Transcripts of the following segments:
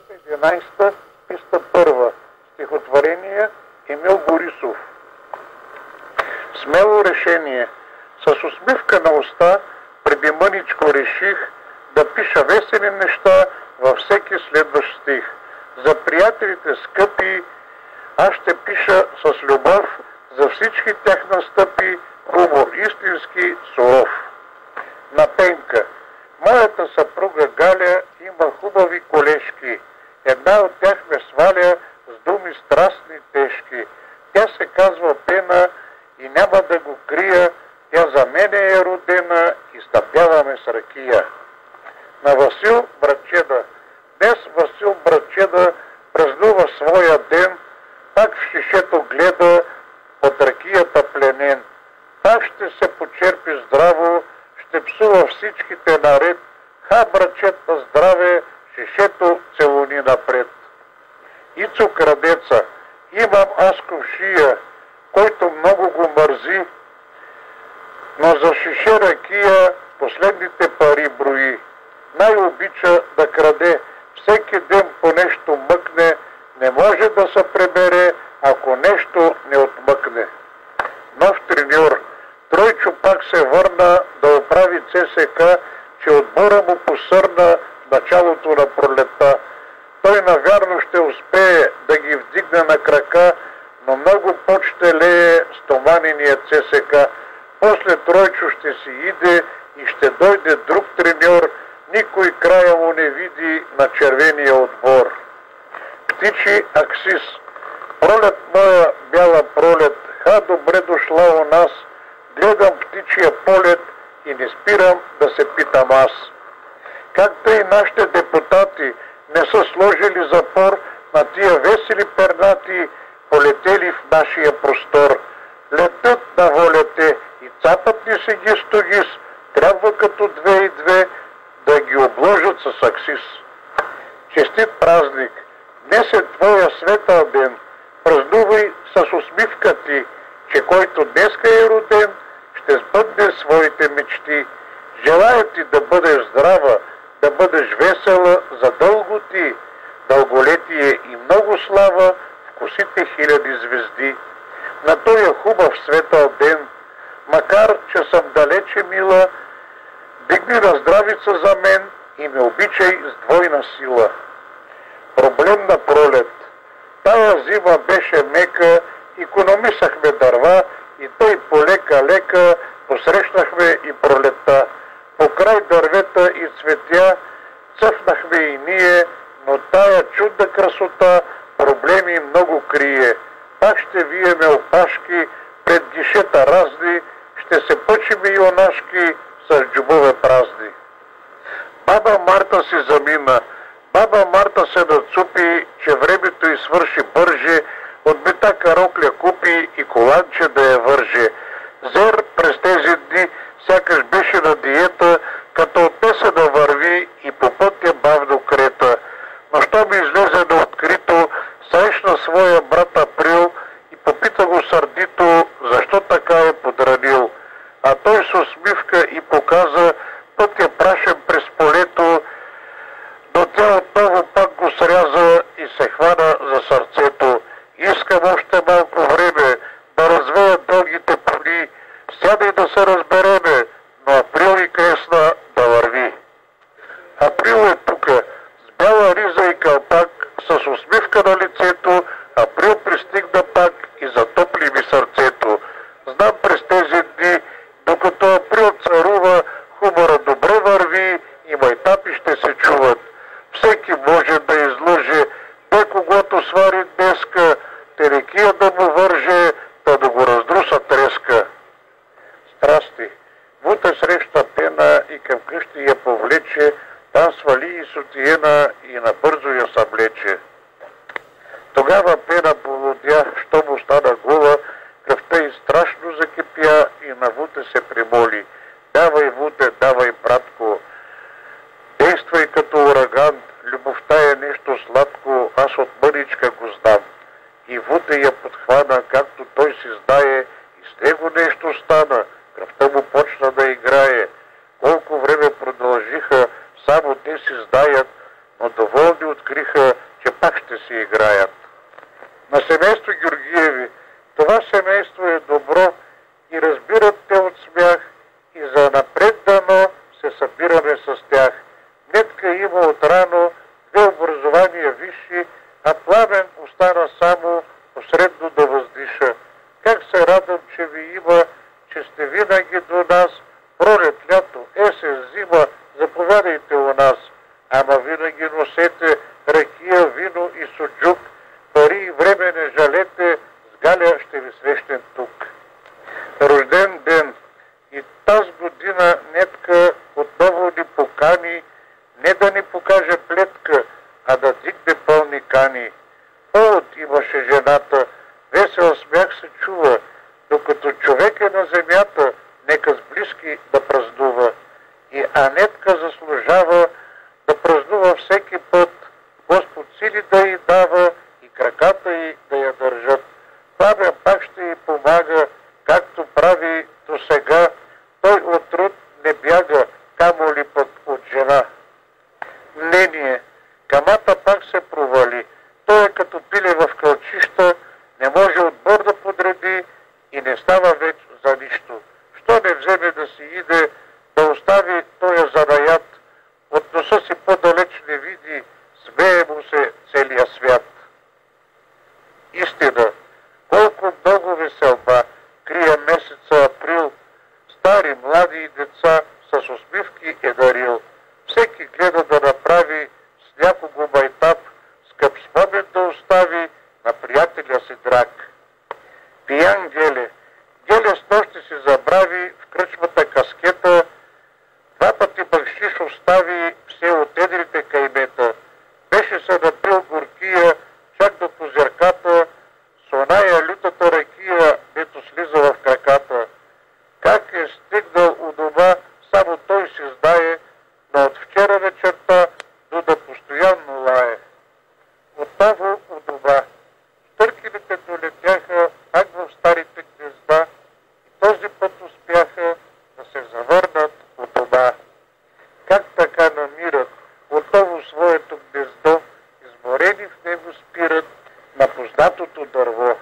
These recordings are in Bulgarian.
11, писта 1. Стихотворение Емил Борисов. Смело решение. С усмивка на уста преди мъничко реших да пиша весели неща във всеки следващ стих. За приятелите скъпи аз ще пиша с любов, за всички тях настъпи хумор истински суров. На Пенка. Моята съпруга Галя има хубави колежки. Една от тях ме сваля с думи страстни тежки. Тя се казва Пена и няма да го крия. Тя за мене е родена и стъпяваме с ракия. На Васил Братчеда. Днес Васил Братчеда празнува своя ден. Пак в шишето гледа от ракията пленен. Пак ще се почерпи здраво, ще псува всичките наред. Ха, братчет, на здраве, шишето целуни напред. Ицо Крадеца. Имам аз ковшия, който много го мързи, но за шише ракия последните пари брои. Най-обича да краде, всеки ден по нещо мъкне, не може да се пребере, ако нещо не отмъкне. Нов треньор. Тройчо пак се върна да оправи ЦСК, че отбора му посърна в началото на пролетта. Той навярно ще успее да ги вдигне на крака, но много почте лее стоманения ЦСК. После Тройчо ще си иде и ще дойде друг треньор, никой края му не види на червения отбор. Птичи Аксис. Пролет моя, бяла пролет, ха, добре дошла у нас. Гледам птичия полет и не спирам да се питам аз. Както и нашите депутати не са сложили запор на тия весели пернати, полетели в нашия простор. Летят на волете и цапат ни се ги стогис, трябва като 2 и 2 да ги обложат с аксис. Честит празник! Днес е твоя светъл ден. Празнувай с усмивка ти, че който днеска е роден, ще сбъдне своите мечти. Желая ти да бъдеш здрава, да бъдеш весела за дълго ти, дълголетие и много слава в косите хиляди звезди. На този хубав светъл ден, макар че съм далече мила, дигни на здравица за мен и ме обичай с двойна сила. Проблем на пролет. Тая зима беше мека, икономисахме дърва и тъй полека-лека посрещнахме и пролетта. Покрай дървета и цветя цъфнахме и ние, но тая чудна красота проблеми много крие. Пак ще виеме опашки пред гишета разни, ще се пъчиме юнашки с джобове празни. Баба Марта си замина. Баба Марта се нацупи, че времето й свърши бърже, от битака рокля купи и коланче да я върже. Зер през тези дни сякаш беше на диета, като отнесе да върви и по пътя бавно крета. Но що ми излезе на открито, срещна своя брат Април и попита го сърдито, защо така е подранил. А той с усмивка и показа пътя прашен през полето, но тя отново пак го сряза и се хвана за сърцето. Искам още малко време да развея дългите поли, сядай да се разбереме, но Април и кресна да върви. Април е тука, с бяла риза и кълпак, с усмивка на лицето, Април пристигна пак и затопли ми сърцето. Знам през тези дни, докато Април царува, хумора добре върви и майтапи ще се чуват. Всеки може да излъже, бе когото свари днеска, терекия да му върже, да го раздруса треска. Страсти. Вуте среща Пена и към къщи я повлече, там свали и сутиена и набързо я съблече. Тогава Пена полудя, що му стана гола, кръвта й страшно закипя и на Вуте се примоли. Давай, Вуте, давай, братко, действай като ураган, любовта е нещо сладко, аз от мъничка го знам. И Вуте я подхвана, както той си знае, и с него нещо стана, кръвта му почна да играе. Колко време продължиха, само те си знаят, но доволни откриха, че пак ще си играят. На семейство Георгиеви: това семейство е добро и разбират те от смях, и за напред дано се събираме с тях. Нетка има отрано 2 образования висши, а Пламен остана само посредно да въздиша. Как се радвам, че ви има, че сте винаги до нас, пролет, лято, есен, зима, заповядайте у нас. Ама винаги носете ракия, вино и суджук, пари и време не жалете, с Галя ще ви срещнем тук. Рожден ден! И тази година Нетка отново ни покани, не да ни покаже плетка, а да дигне пълни кани. Повод имаше жената, весел смях се чува, докато човек е на земята, нека с близки да празнува. И Анетка заслужава да празнува всеки път, Господ сили да й дава и краката й да я държат. Пламен пак ще й помага, както прави до сега, той от труд не бяга, камо ли пък от жена. Мнение: камата пак се провали, той е като пиле в кълчища, не може отбор да подреди и не става вече за нищо. Що не вземе да си иде, да остави тоя занаят, от носа си по-далеч не види, смее му се целия свят. Истина, колко много веселба крие месеца април, стари, млади и деца с усмивки е дарил. Всеки гледа да направи с някого майтап, скъп спомен да остави на приятеля си драг. Пиян Геле. Геле с нощи си забрави в кръчмата каскета, 2 пъти бакшиш остави все от едрите каймета. Беше се напил горкия, чак до позерката, с оная лютата ракия, дето слиза в краката. Как е стигнал у дома, само той си знае, но от вчера вечерта Дуда постоянно лае. Отново у дома. Търкелите долетяха пак в старите гнезда и този път успяха да се завърнат у дома. Как така намират отново своето гнездо, изморени в него спират на познатото дърво.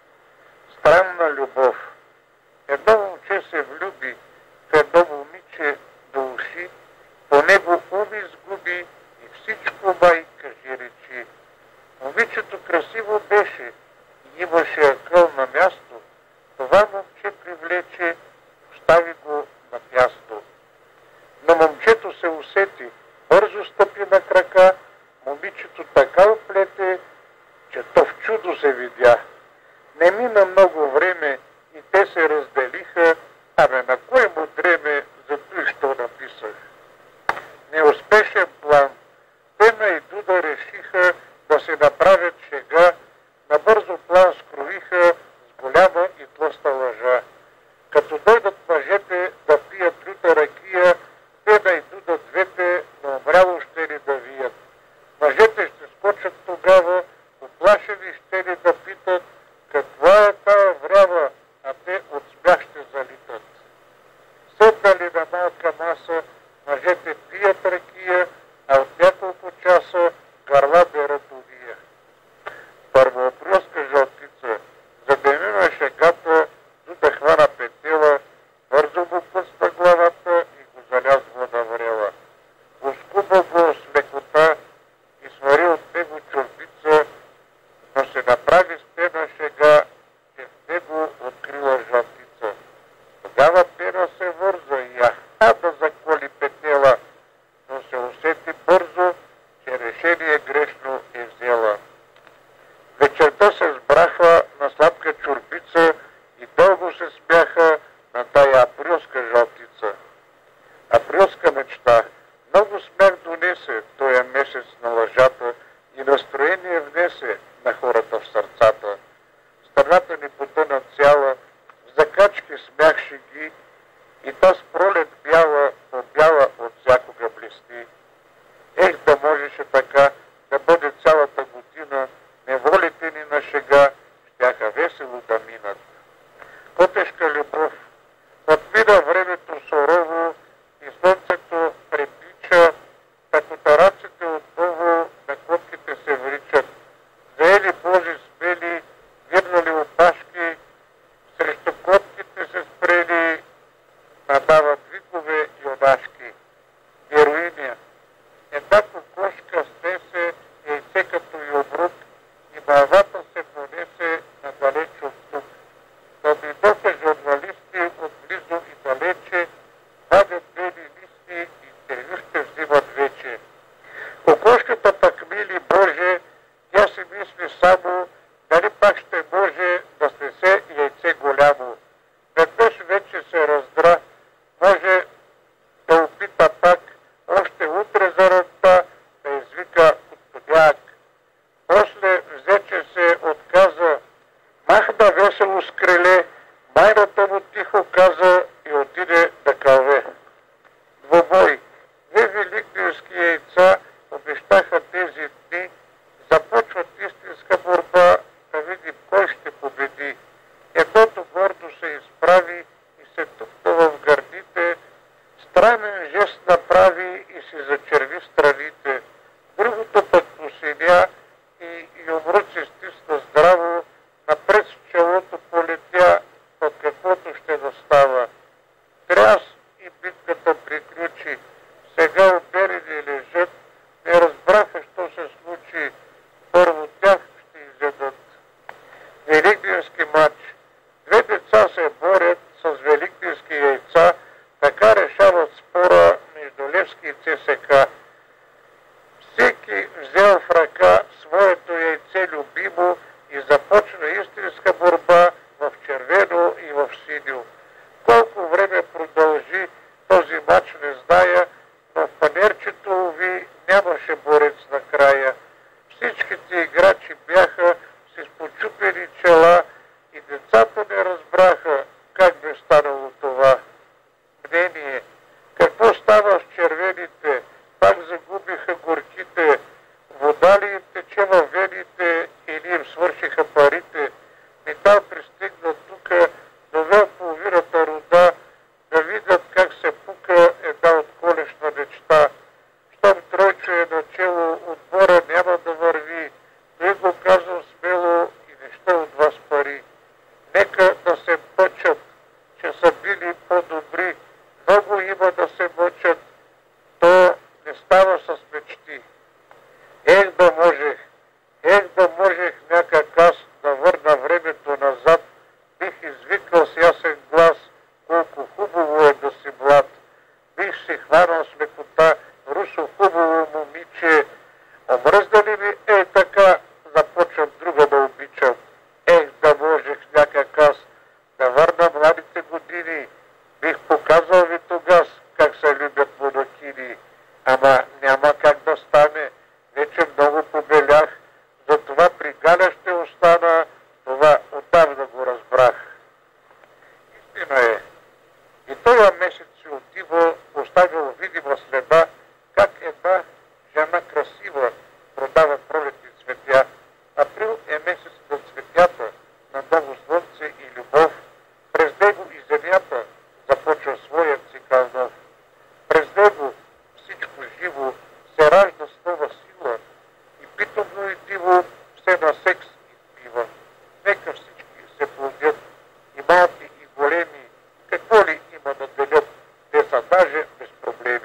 Странна любов. Едно момче се влюби в едно момиче до уши, по него ум изгуби и всичко май кажи речи. Момичето красиво беше и имаше акъл на място. Това момче привлече, остави го на място. Но момчето се усети, бързо стъпи на крака, момичето така оплете, че то в чудо се видя. Не мина много време и те се разделиха, абе на кой му дреме, за той що написах. Неуспешен план. Тена и Дуда решиха да се направят шега, набързо план скроиха с голяма и тлъста лъжа. Като дойдат мъжете да пият люта ракия, Тена и Дуда двете на умряло ще ли да вият. Мъжете ще скочат тогава, оплашени ще ли да питат каква е тая врява, а те от смях ще залитат. Седнали на малка маса, мъжете пият ракия, а от няколко часа гърла берат уния. Първоаприлска жълтица. За да мина шегата, Дуда хвана петела, бързо му пъсна главата и го залязва на врела. Оскуба го с лекота и свари от него чорбица, но се направи с Пена шега, че в него открила жълтица. Тогава Пена се върза и да заколи петела, но се усети бързо, че решение грешно е взела. Вечерта се сбраха на сладка чорбица и дълго се смяха на тая априлска жълтица. Априлска мечта. Много смях донесе тоя месец на лъжата и настроение внесе на хората в сърцата. Страната ни потъна цяла, в закачки смяхше ги и та с пролет бяла, по-бяла от всякога блести. Ех, да можеше така да бъде цялата година, неволите ни на шега щяха весело да минат. По-тежка любов. Отмина времето сурово и слънцето препича, та котараците отново Пусна весело с криле, майната му тихо каза и отиде да кълве. Двобой. Две великденски яйца обещаха тези дни, започват истинска борба, да видим кой ще победи. Едното гордо се изправи и се тупна в гърдите, странен жест направи и си зачерви страните. Другото пък посиня и юмруци стисна здраво, напред с челото полетя, под каквото ще да става. Тряс и битката приключи. Сега оберени лежат, не разбраха, що се случи. Първо тях ще изядат. Великденски матч. Две деца се борят с великденски яйца, така решават спора между Левски и ЦСК. Всеки взел в ръка своето яйце любимо и започна истинска борба в червено и в синьо. Колко време продължи този мач не зная, но в панерчето ви нямаше борец накрая. Всичките играчи бяха с изпочупени чела и децата не разбраха как бе станало това. Мнение. Какво става с червените? Пак загубиха горките. Вода ли им тече във вените или им свършиха парите? Метал пристигна тука, довел половината рода, да видят как се пука една отколешна мечта. Щом Тройчо е начело, отбора няма да върви. Той го казвам смело и неща от вас пари. Нека да се мъчат, че са били по-добри. Много има да се мъчат. То не става с мечти. Ех да можех някак аз да върна времето назад, бих извикал с ясен глас, колко хубаво е да си млад. Бих си хванал с лекота, русо хубаво момиче. Омръзна ли ми така, започвам друга да обичам. Ех да можех някак аз да върна младите години, бих показал ви тогас как се любят монахини. Ама няма как да стане, вече много побелях, затова при Галя ще остана, това отдавна го разбрах. Истина е, и този месец си отива, оставил видима следа, как една жена красива продава пролетни цветя. Април е месец на цветята, на ново слънце и любов. През него и земята започва своя цикъл нов. През него всичко живо се ражда с нова сила и питомно и диво все на секс изпива. Нека всички се плодят, и малки, и големи, какво ли има да делят, те са даже без проблеми.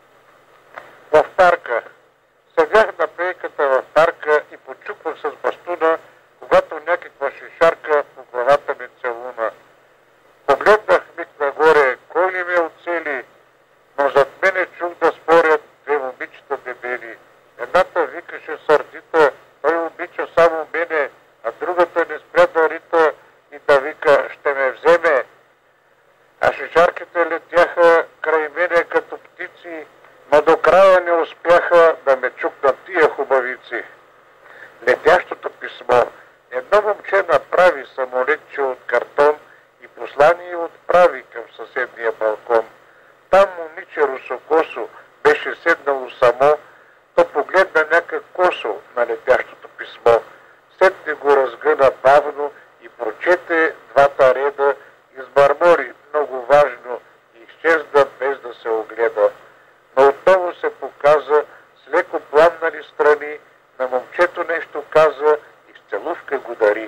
В парка. Седях на пейката в парка и почуквах с бастуна, когато някаква шишарка по главата ми целуна. Погледнах миг нагоре, кой ли ме оцели, но зад мене чух да спорят две момичета дебели. Едната викаше сърдита, той обича само мене, а другата не спря да рита и да вика, ще ме вземе. А шишарките летяха край мене като птици, но до края не успяха да ме чукнат тия хубавици. Летящото писмо. Едно момче направи самолетче от картон и послание отправи към съседния балкон. Там момиче русокосо беше седнало само, то погледна някак косо на летящото писмо. Сетне го разгъна бавно и прочете двата реда, измърмори много важно и изчезна без да се огледа. Но отново се показа с леко пламнали страни, на момчето нещо каза и с целувка го дари.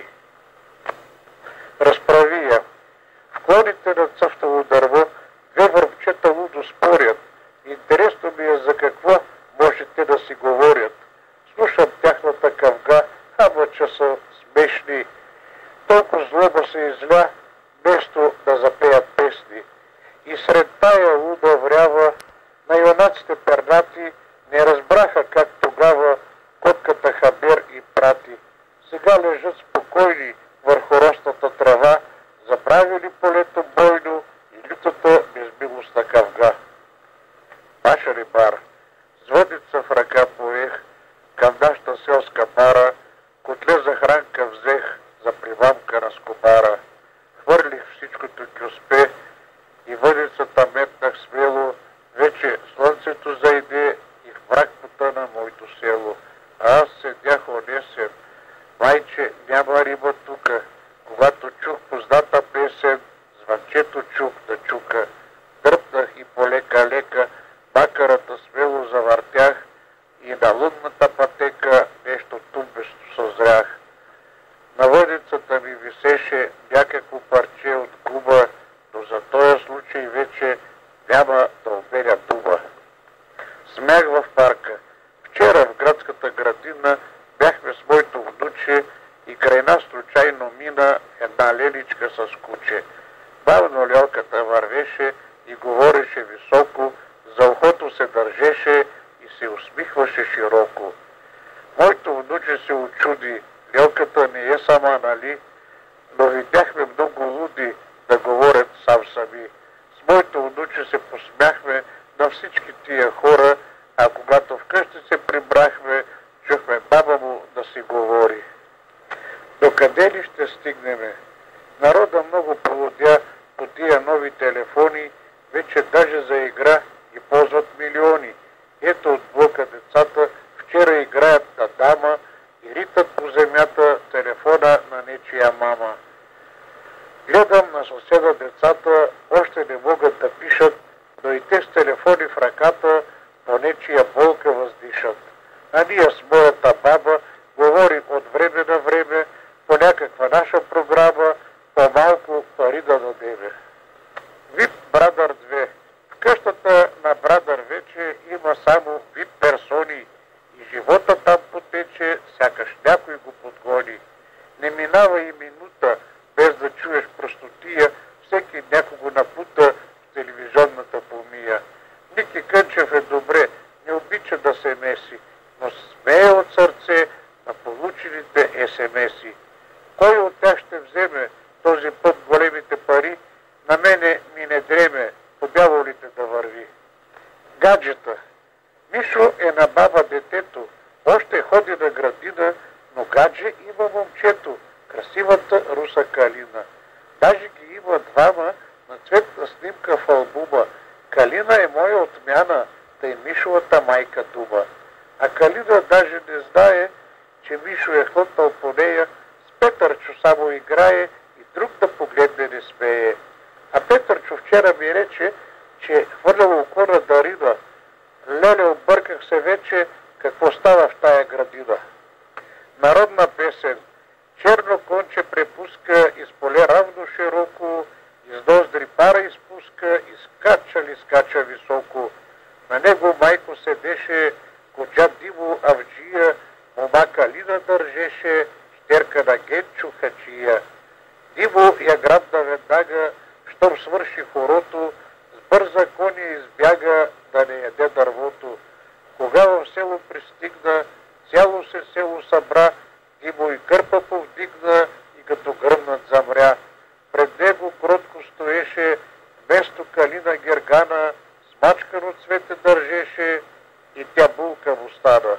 Разправи я. В клоните на цъфтаво дърво две върбчета лудо спорят. Интересно ми е за какво можете да си говорят. Слушам тяхната къвга, ама че са смешни. Толкова злоба се изля, вместо да запеят песни. И сред тая луда врява на юнаците пернати не разбраха как тогава котката Хабер и прати. Сега лежат спокойни върху ростната трава, забравили полето бойно и лютата безмилостна къвга. Баш рибар, звъдица в ръка поех, към нашата селска бара, котле за хранка взех, за привамка разкопах. кобара. Хвърлих всичкото кюспе и въдицата метнах смело. Вече слънцето зайде и в мрак потъна моето село. А аз седях онесен. Майче, няма риба тука. Когато чух позната песен, звънчето чух да чука. Дръпнах и полека-лека, бакърата смело завъртях и на лунната пътека нещо тумбещо съзрях. На въдицата ми висеше някакво парче от губа, но за този случай вече няма да обеля дуба. Смях в парка. Вчера в градската градина бяхме с моето внуче и край нас случайно мина една леличка с куче. Бавно лелката вървеше и говореше високо, за ухото се държеше и се усмихваше широко. Моето внуче се очуди, лелката не е сама, нали? Но видяхме много луди да говорят сам сами. С моето внуче се посмяхме на всички тия хора, а когато вкъщи се прибрахме, чухме баба му да си говори. Докъде ли ще стигнеме? Народа много полудя по тия нови телефони, вече даже за игра ги ползват милиони. Ето от блока децата вчера играят на дама и ритат по земята телефона на нечия мама. Гледам на съседа децата, още не могат да пишат, но и те с телефони в ръката по нечия болка въздишат. А ние с моята баба говорим от време на време по някаква наша програма, по-малко пари да дадеме. VIP Brother 2. В къщата на Брадър вече има само VIP персони и живота там потече, сякаш някой го подгони. Не минава и минута, без да чуеш простотия, всеки някого напута в телевизионната помия. Ники Кънчев е добре, не обича да се меси, но смее от сърце на получените СМС-и. Кой от тях ще вземе този път големите пари? На мене ми не дреме, по дяволите да върви. Гаджета. Мишо е на баба детето, още ходи на градина, но гадже има момчето, красивата руса Калина. Даже ги има двама на цветна снимка в албума. Калина е моя отмяна, тъй Мишовата майка дума. А Калина даже не знае, че Мишо е хлътнал по нея, с Петърчо само играе и друг да погледне не смее. А Петърчо вчера ми рече, че е хвърлял око на Дарина. Леле, обърках се вече, какво става в тая градина. Народна песен. Черно конче препуска из поле равно широко, из ноздри пара изпуска и скача високо. На него майко седеше, коджа Димо Авджия, мома Калина държеше, щерка на Генчо Хаджия. Димо я грабна веднага, щом свърши хорото, с бърза коня избяга да не яде дървото. Кога в село пристигна, цяло се село събра, Димо и кърпа повдигна и като гръмнат замря. Пред него кротко стоеше, вместо Калина Гергана, смачкано цвете държеше и тя булка му стана.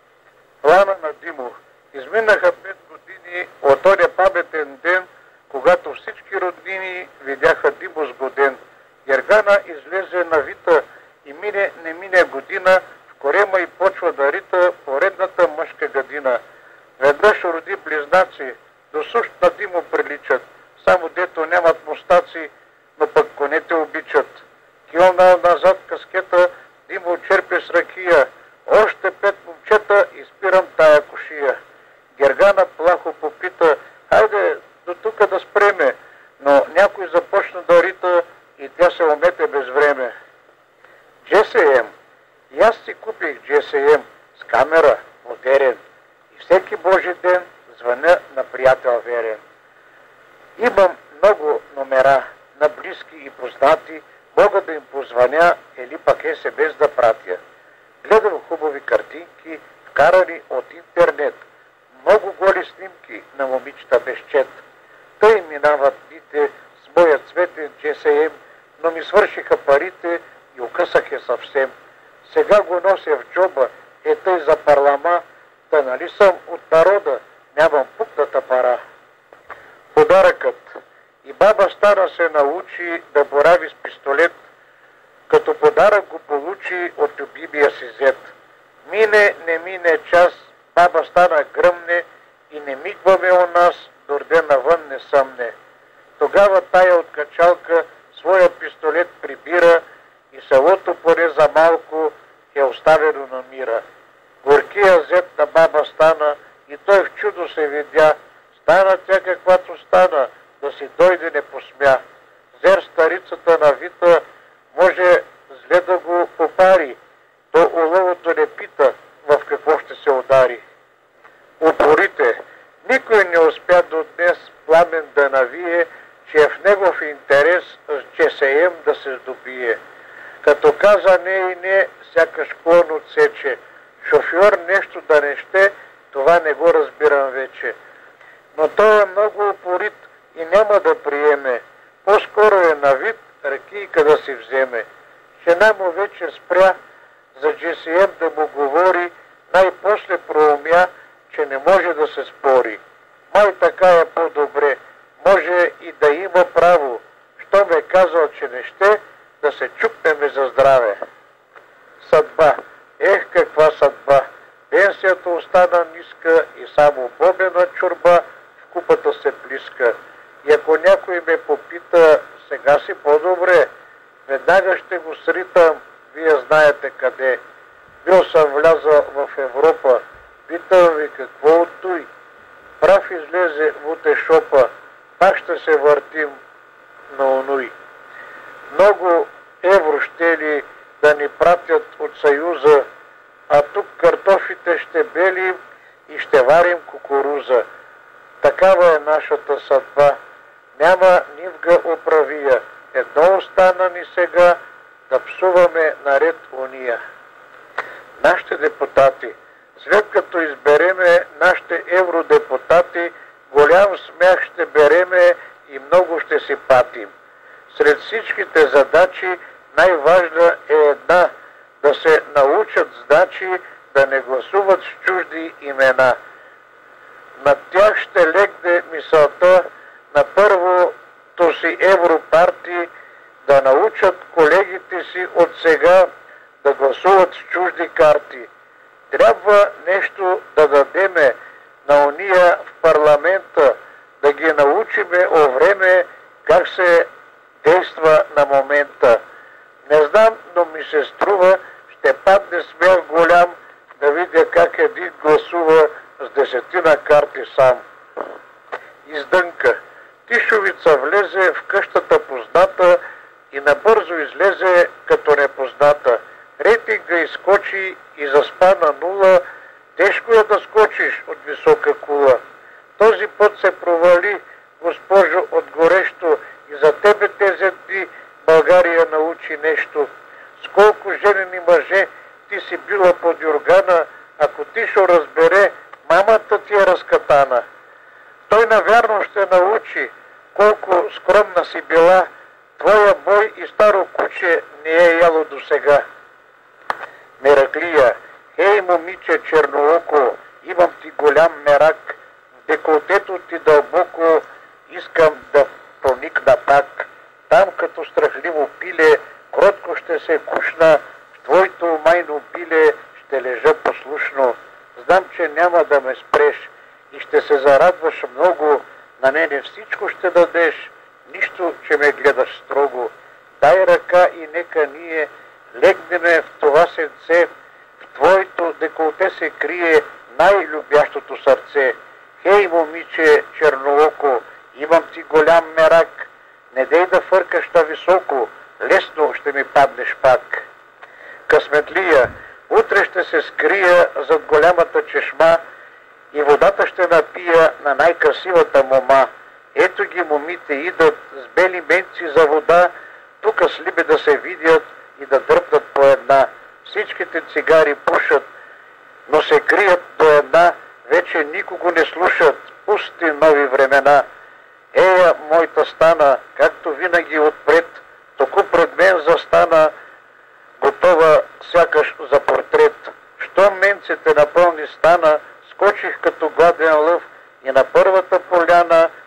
Плана на Димо. Изминаха 5 години от оня паметен ден, когато всички роднини видяха Димо сгоден. Гергана излезе на вита и не мине година, в корема и почва да рита поредната мъжка гадина. Веднъж роди близнаци, до сущ на Димо приличат, само дето нямат мустаци, но пък конете обичат. Килнал назад каскета, Димо черпе с ракия, още 5 момчета и спирам тая кошия. Гергана плахо попита, хайде до тука да спреме, но някой започна да рита и тя се умете без време. GSM. И аз си купих GSM с камера, модерен, и всеки Божи ден звъня на приятел верен. Имам много номера на близки и познати, мога да им позвъня или пък СМС да пратя. Гледам хубави картинки, вкарани от интернет, много голи снимки на момичета без чет. Тъй минават дните с моя цветен GSM, но ми свършиха парите и окъсах я съвсем. Сега го нося в джоба, тъй за парлама, да нали съм от народа, нямам пукната пара. Подаръкът. И баба Стана се научи да борави с пистолет, като подарък го получи от любимия си зет. Мине, не мине час, баба Стана гръмне и не мигваме у нас, дорде навън не съмне. Тогава тая от качалка своя пистолет прибира и селото поне за малко е оставено на мира. Горкия зет на баба Стана и той в чудо се видя. Стана тя каквато стана, да си дойде не посмя. Зер старицата на Вита може зле да го попари, то уловото не пита в какво ще се удари. Упорите, никой не успя до днес пламен да навие, че е в негов интерес, че се ем да се здобие. Като каза не и не, сякаш клон отсече. Шофьор нещо да не ще, това не го разбирам вече. Но той е много упорит и няма да приеме. По-скоро е на вид, ракийка да си вземе. Жена му вече спря, за GCM да му говори, най-после проумя, че не може да се спори. Май така е по-добре, може и да има право. Що ме казал, че не ще, да се чукнеме за здраве. Съдба. Ех, каква съдба! Пенсията остана ниска и само бобена чорба в купата се плиска. И ако някой ме попита, сега си по-добре, веднага ще го сритам, вие знаете къде. Бил съм влязал в Европа, питам ви какво от той. Прав излезе в утешопа, пак ще се въртим на онуй. Много евро ще ли да ни пратят от Съюза, а тук картофите ще белим и ще варим кукуруза. Такава е нашата съдба. Няма нивга оправия. Едно остана ни сега, да псуваме наред уния. Нашите депутати, след като избереме нашите евродепутати, голям смях ще береме и много ще си патим. Сред всичките задачи най-важна е една – да се научат значи да не гласуват с чужди имена. Над тях ще легне мисълта на първото си европарти да научат колегите си от сега да гласуват с чужди карти. Трябва нещо да дадеме на ония в парламента, да ги научиме о време как се действа на момента. Не знам, но ми се струва, ще падне смях голям да видя как един гласува с 10 карти сам. Издънка. Тишовица влезе в къщата позната и набързо излезе като непозната. Рейтинга изскочи и заспа на нула. Тежко е да скочиш от висока кула. Този път се провали, госпожо, от горещо, и за тебе тези дни България научи нещо. С колко женени мъже ти си била под юргана, ако Тишо разбере, мамата ти е разкатана. Той навярно ще научи колко скромна си била, твоя бой и старо куче не е яло досега. Мераклия. Хей, момиче чернооко, имам ти голям мерак, в деколтето ти дълбоко искам да проникна пак. Там като страхливо пиле, кротко ще се кушна, в твоето майно пиле ще лежа послушно. Знам, че няма да ме спреш и ще се зарадваш много, на мене всичко ще дадеш, нищо, че ме гледаш строго. Дай ръка и нека ние легнеме в това сенце, в твоето деколте се крие най-любящото сърце. Хей, момиче чернооко, имам ти голям мерак, не дей да фъркаш на високо, лесно ще ми паднеш пак. Късметлия, утре ще се скрия зад голямата чешма и водата ще напия на най-красивата мома. Ето ги момите идат с бели менци за вода, тука с либе да се видят и да дръпнат по една. Всичките цигари пушат, но се крият до една, вече никого не слушат, пусти нови времена. Ея, моята стана, както винаги отпред, току пред мен застана, готова сякаш за портрет. Щом менците напълни стана, скочих като гладен лъв и на първата поляна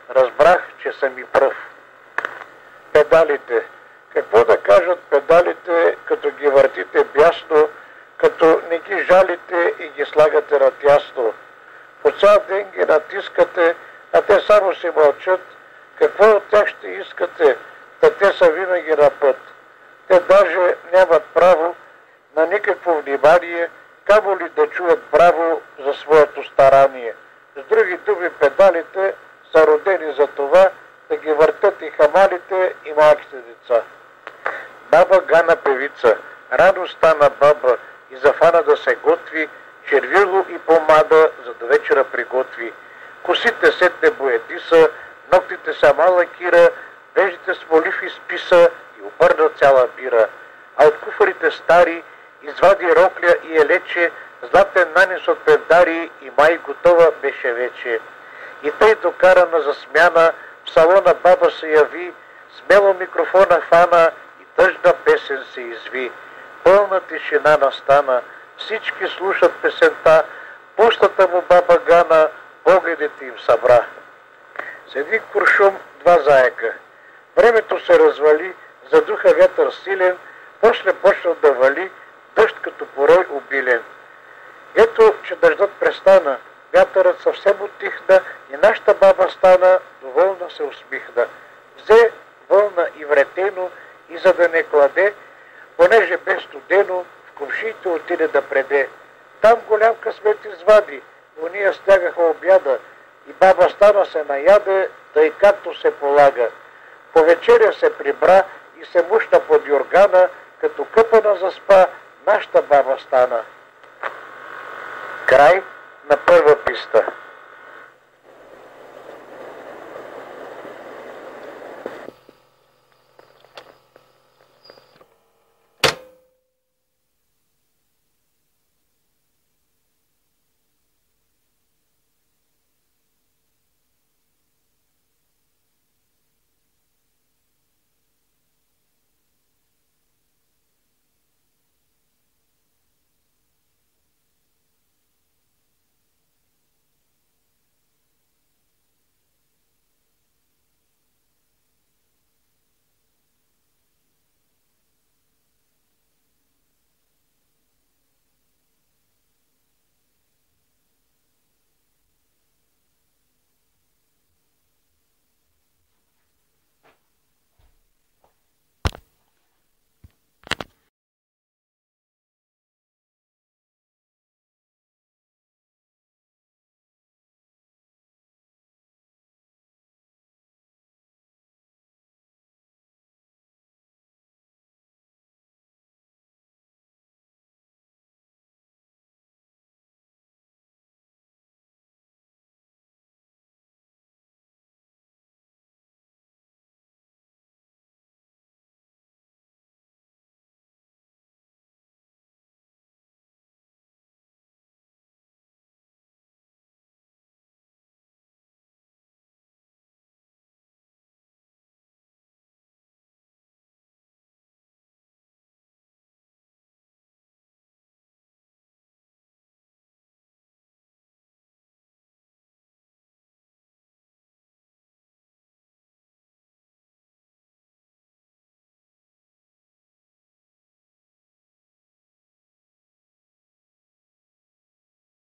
разбрах, че съм и пръв. Педалите. Какво да кажат педалите, като ги въртите бясно, като не ги жалите и ги слагате на тясно? По цял ден ги натискате, а те само си мълчат. Какво от тях ще искате? Та те са винаги на път. Те даже нямат право на никакво внимание, камо ли да чуят браво за своето старание. С други думи, педалите са родени за това да ги въртят и хамалите, и малките деца. Баба Гана певица рано стана баба и зафана да се готви, червило и помада, за да вечера приготви. Косите сетне боядиса, ногтите сама лакира, веждите смолив изписа и обърна цяла бира. А от куфарите стари извади рокля и елече, златен нанес от пендари и май готова беше вече. И тъй докарана за смяна, в салона баба се яви, смело микрофона хвана и тъжна песен се изви. Пълна тишина настана, всички слушат песента, пустата му баба Гана погледите им събра. С един куршум два заека. Времето се развали, задуха вятър силен, после почна да вали, дъжд като порой обилен. Ето, че дъждът престана, вятърът съвсем утихна и нашата баба стана, доволна се усмихна. Взе вълна и вретено и за да не кладе, понеже бе студено, в комшиите отиде да преде. Там голям късмет извади, уния стягаха обяда и баба стана се наяде, тъй както се полага. По вечеря се прибра и се мушна под юргана, като къпана заспа, нашата баба стана. Край на първа писта.